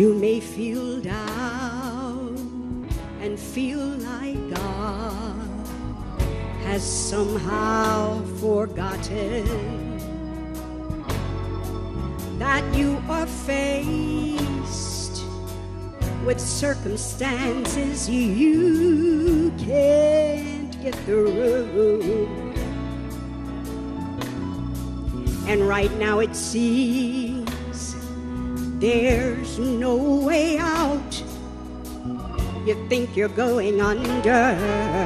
You may feel down and feel like God has somehow forgotten that you are faced with circumstances you can't get through. And right now it seems there's no way out. You think you're going under,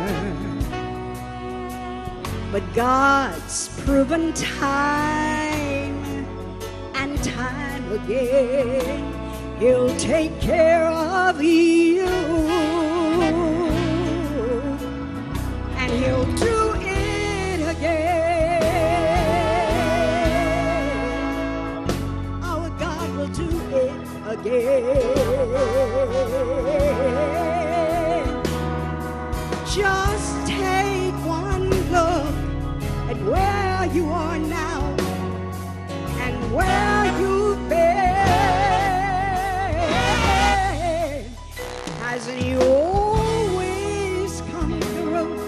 but God's proven time and time again He'll take care of you, and He'll do it again. Our God will do it again. Just take one look at where you are now and where you've been. Hasn't He always come through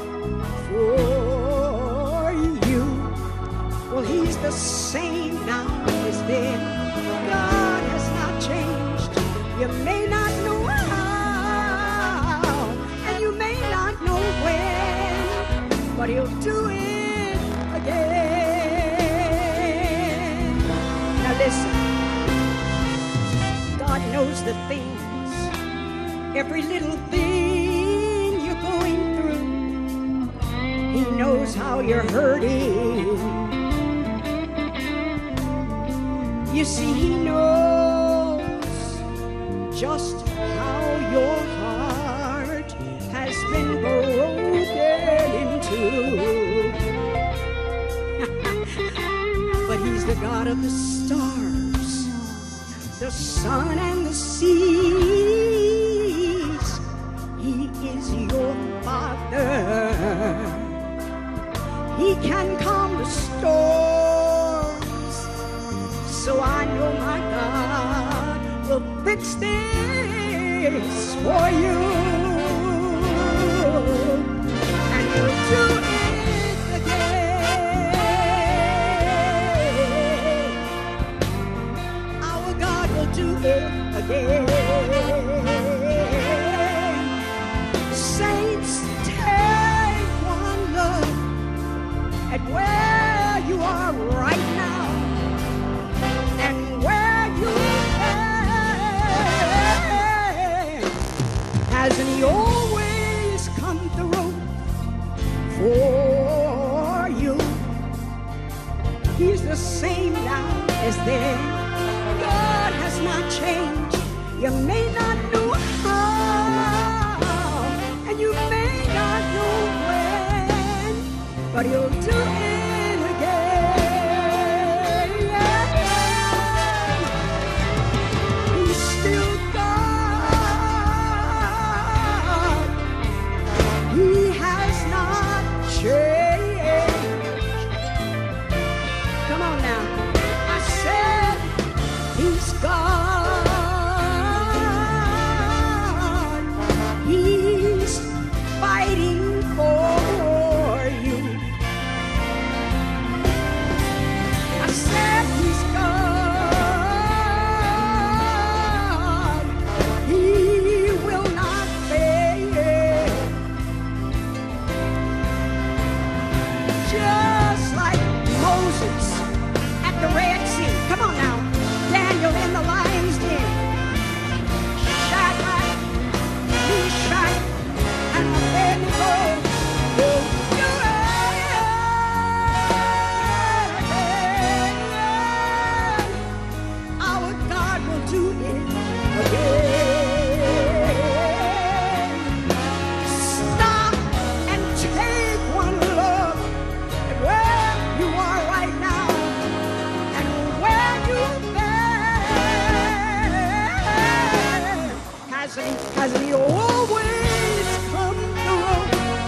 for you? Well, He's the same now as then. God has not changed. You may not know how, and you may not know when, but He'll do it again. Now listen, God knows the things, every little thing you're going through. He knows how you're hurting. You see, He knows just how your heart has been broken into. But He's the God of the stars, the sun and the seas. He is your Father. He can calm the storms. So I know my God will fix this for you, and He'll do it again. Our God will do it again. Saints, take one look at where you are right now and where you've been. Hasn't He always come through for you? He's the same now as then. God has not changed. You may not know how, and you may not know when, but He'll do it again. He's still God. He has not changed. Come on now. I said He's God. He's fighting for you. I said He's God. He will not fail. Just like Moses at the Red Sea. Come on now. Daniel in the lion's den. Shadrach, Meshach, and Abednego will do it again. Our God will do it again. Stop and take one look at where you are right now and where you've been. Hasn't He always come through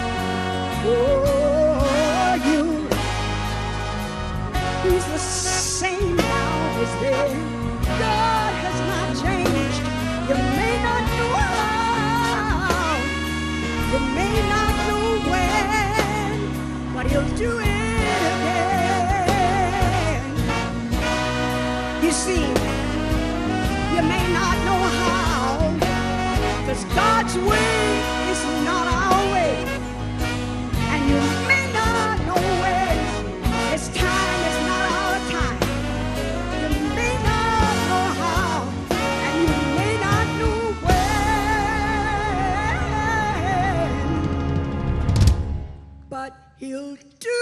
for you? He's the same now as then. God has not changed. what He'll do.